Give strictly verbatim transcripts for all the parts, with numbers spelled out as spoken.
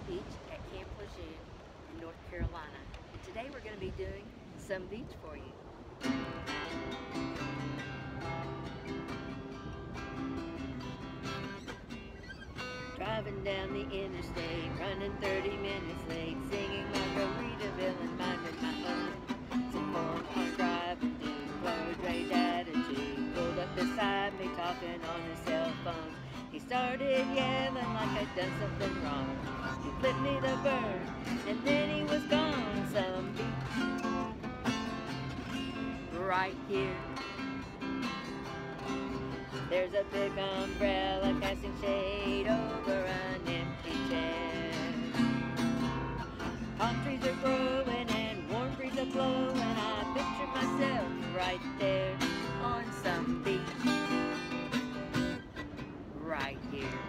Beach at Camp Lejeune in North Carolina. And today we're going to be doing some beach for you. Driving down the interstate, running thirty minutes late, singing Margaritaville and minding my own. Some corn driving dude, blurred rage attitude, pulled up beside me talking on his cell phone. He started yelling like I'd done something wrong. He flipped me the bird, and then he was gone. Some beach right here. There's a big umbrella casting shade over an empty chair. Palm trees are growing and warm breeze are blowing. I picture myself right there on some beach right here.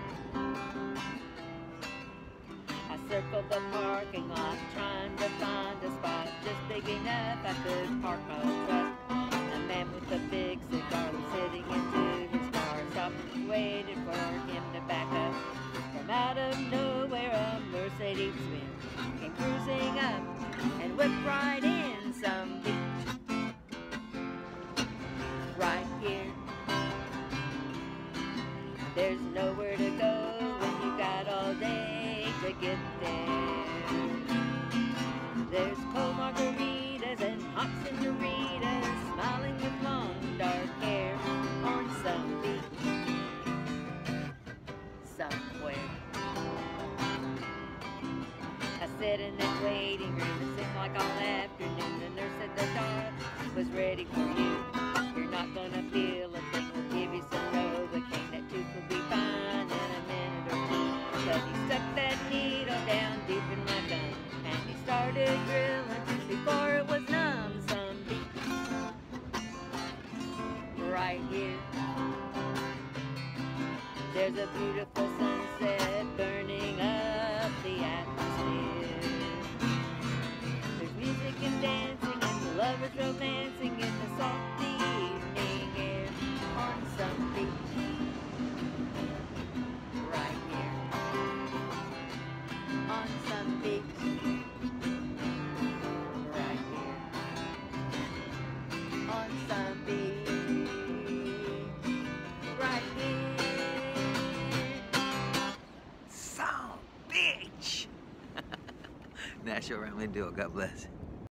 I circled the parking lot trying to find a spot just big enough I could park my truck. A man with a big cigar was sitting into his car, stopped and waited for him to back up. From out of nowhere a Mercedes Benz came cruising up and whipped right in some beach right here. There's nowhere to go when you got all day to get there. There's cold margaritas and hot senoritas smiling with long dark hair on some beach somewhere. I sat in that waiting room, it seemed like all afternoon. The nurse said the dog was ready for you. You're not gonna feel a thing, we'll give you some Novocaine. That tooth will be fine in a minute or two. But he stuck that needle down deep in my gun, and he started drilling before it was numb. Some beach right here. There's a beautiful sunset burning up the atmosphere. There's music and dancing and lovers romancing in the salty evening air on some beach right here. On some beach right here. On some beach right here. Some bitch. National Ramblin' Duo. God bless.